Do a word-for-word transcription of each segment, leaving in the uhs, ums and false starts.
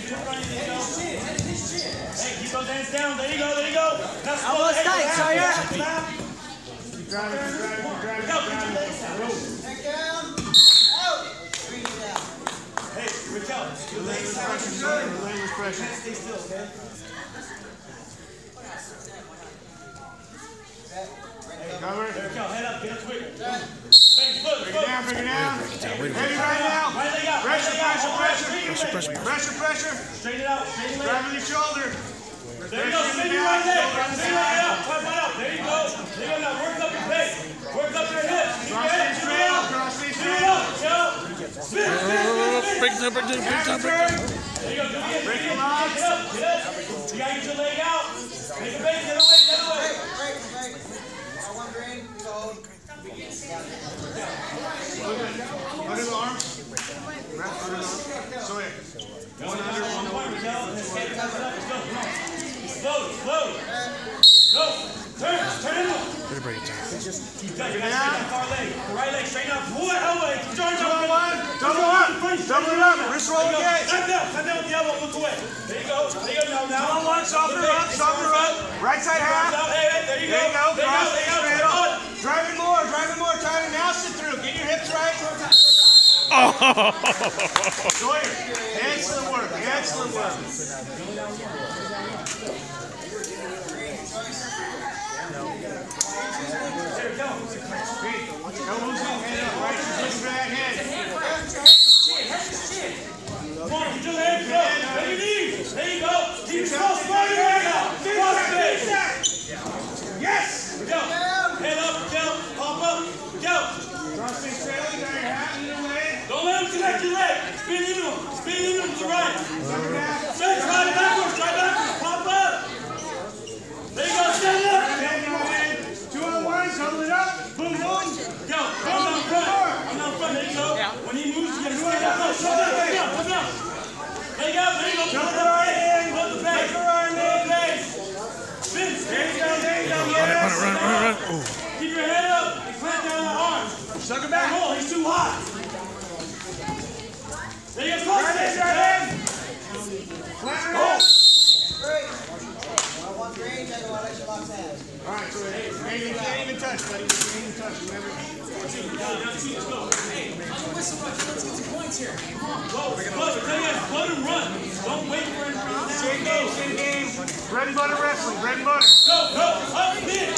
Hey, keep those hands down. There you go, there you go. That's elbows tight, Sawyer. Keep driving, keep driving, keep driving. Go, get your legs down. Neck down. Out. Bring it down. Hey, Raquel, your legs down. Language pressure. Stay still, okay? Cover. Raquel, head up, get up quick. Bring it down, bring it down. Heavy right now. Right leg out. Pressure, pressure, pressure. Pressure, pressure. Pressure, pressure. Straighten it out, straighten it out. Drive with your shoulder. There you go, spin your right leg. Spin your right out, clap right out. There you go. There you go, now work up your face. Work up your hips. Keep your head, keep your head up. Spin it up, yo. Spin, spin, spin, spin. Break down, break down, break down, break down. There you go, do it again. Break your legs. Get up, get up. You gotta get your leg out. Make a base, get away, get away. Break, break, break. One green, go. Under the arm. Wrap under the arm. Sawyer. One under, one over. Slow, slow. Go. Turn, turn it up. Better break it down. Keep going. You gotta straighten that far leg. The right leg, straighten up. Pull that elbow. Join Two on one. Double up. Double it up. Wrist roll again. Cut down. Cut down with the elbow. Look away. There you go. There you go. Now, now. Two on one. Soften her up. Soften her up. Right side half. Hey, hey, there you go. There you go. There you Cross go. face straight up. Driving more. Driving more. Trying to now sit through. Get your hips right. Oh! Sawyer. Excellent work. Excellent work. There we go. Elbows in, head up, right? Just looking for that head. Come on, get your legs up. Bend your knees. There you go. Keep your cross body right now. Cross face. Yes! Go. Head up, go. Pop up. Go. Cross face straight, got your hat in your leg. Don't let him connect your leg. Spin into him. Spin into him to the right. Sucker back. Straight, try backwards. Try backwards. Pop up. There you go. Stand up. Head go in. Two on one, double it up. Boom, boom. Go. Go down front. I'm down front. There you go. When he moves, you gotta stand up. Show that. There you go. Come down. There you go. There you go. Jump the right in. Hold the base. Hold the Hold the base. Spin. There you go. There you go. Run it, run it, run it, run it, run it. Oh. Keep your head up and clamp down the arms. Sucker back. Roll. He's too hot. There you go. Cross Right face. in, right in. Flatten her up. Break. One green, take a while, let your locks hands. All right, so hey, you can't even touch, buddy. You can't even touch. Whatever. Blood and run. Don't wait for him to run down. Same game, same game. Bread and butter wrestling. Bread and butter. Go, go, up, in.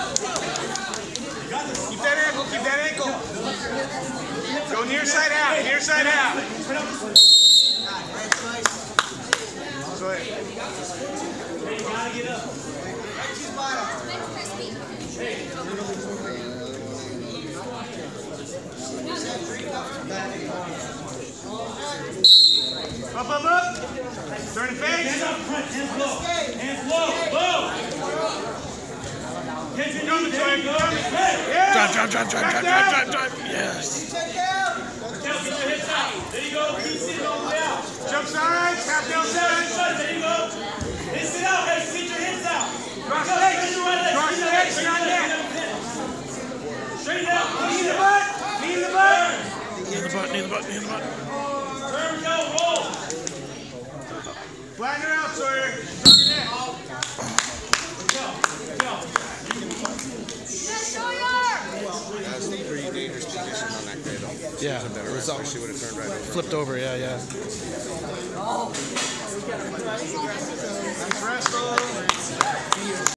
Keep that ankle. Keep that ankle. Go near side out. Near side out. Go ahead. Hey, you gotta get up. Up, up, up. Turn the face. Hands up front, hands low. Hands low, low. Hands in Go, knees, Joy. there you go. Hey. Yeah. Drive, drive, drive, drive, drive, drive, drive, drive. Yes. Take down. Get your hips out. There you go. Keep sitting all the way out. Jump sides. Tap down sides. There you go. Hey, sit out. Hey, sit your hips out. Cross Go, legs. sit your right leg. Cross Sit your legs, leg. not neck. Straighten out. Knee in the butt. Knee in the butt. Knee in the butt, knee in the butt, knee in the butt. Turn, go, roll. Flatten her out, Sawyer. Turn her neck. Go, go. That's a pretty dangerous position on that cradle. Yeah. It better rest, she would have turned right over. Flipped over, yeah, yeah. Nice wrestle.